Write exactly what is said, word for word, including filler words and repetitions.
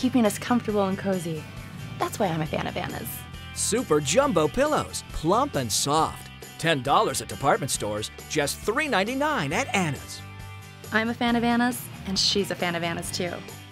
keeping us comfortable and cozy. That's why I'm a fan of Anna's. Super jumbo pillows, plump and soft. ten dollars at department stores, just three ninety-nine at Anna's. I'm a fan of Anna's, and she's a fan of Anna's too.